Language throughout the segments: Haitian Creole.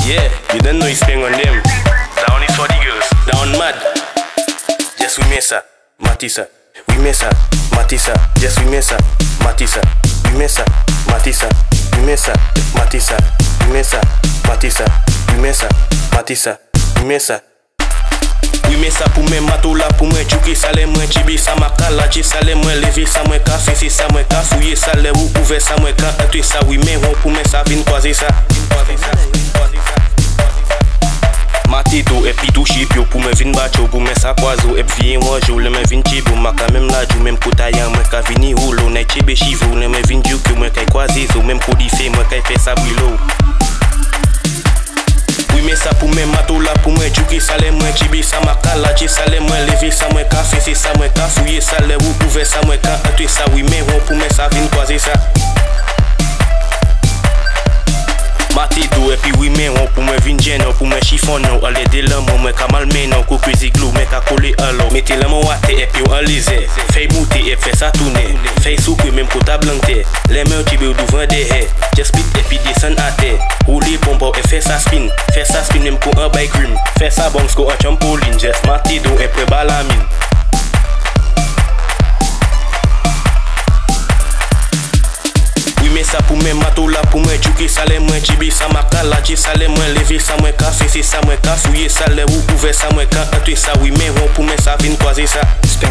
Yeah, you don't know it's paying on them. Down is for the girls. Down mad. Yes, we mesa. Matisa. We mesa. Matisa. Yes, we mesa. Matisa. We mesa. Matisa. We mesa. Matisa. We mesa. Matisa. We mesa. Matisa. We mesa. We mesa pou mwen matou la pou mwen chouki sale mwen chibi sa maka la chi sale mwen levi sa mwen ka fesi sa mwen ka fouye sale ou ouve sa mwen ka etwe sa oui men ron pou mwen sa vin kwaze sa. Mati do epi tou chip yo pou mwen vin bacho pou mwen sa kwazo ep vien wanjo le mwen vin chibo maka mem la jou mem koutayan mwen ka vini hulo ne chibe chivo le mwen vin juk yo mwen kay kwaze zo mem kodife mwen kay fe sa brilo. We mesa pou mwen matou la pou mwen chouki sale mwen chibi sa maka la chi sale mwen levi sa mwen ka fesi sa mwen ka fouye sale ou ouve sa mwen ka etwe sa oui men ron pou mwen sa vin kwaze sa. Mati do epi oui men ron pou mwen vin jen pou mwen chiffon nou ale de l'amon mwen ka malmen nou kou kwezi glou mwen ka kole alo mette l'amon wate epi ou alize fey mouti epi fe sa toune fey soukwe menm kota blankte le men chibi ou douvan de he just pit epi desen ate roule bombo e fe sa spin menm kou an bay grim fe sa bongs ko an trampoline just mati do epi balamin. Mesa pou mwen matou la pou mwen chouki sale mwen chibi sa maka la chi sale mwen levi sa mwen ka fesi sa mwen ka fouye sale ou ouve sa mwen ka etwe sa oui men ron pou mwen sa vin kwaze sa.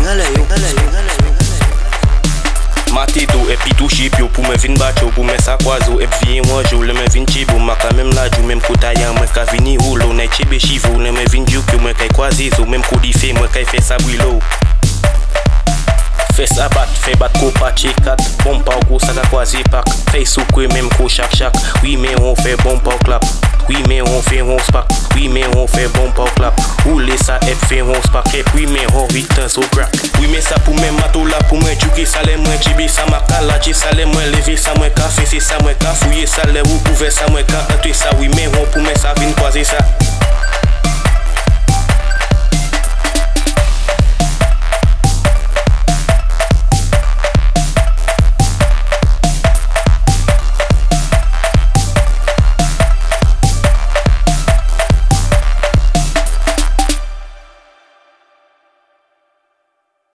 Mati do epi tou chip yo pou mwen vin bacho pou mwen sa kwazo ep vien wanjo le mwen vin chibo maka mem la jou mem koutayan mwen ka vini hulo ne chibe chivo le mwen vin juk yo mwen kay kwaze zo mem kodife mwen kay fe sa brilo. Fè sa bat, fè bat ko pa chekat bon pa ou ko sa ka kwaze pak fè soukwe menm ko chak chak oui men ron fè bon pa ou klap oui men ron fè ron spak oui men ron fè bon pa ou klap roule sa ep fè ron spak ep oui men ron ritan so crack. Oui men sa pou men matou la pou mwen chouki sale mwen chibi sa maka la chi sale mwen levi sa mwen ka fesi sa mwen ka fouye sale ou ouve sa mwen ka etwe sa oui men ron pou mwen sa vin kwaze sa.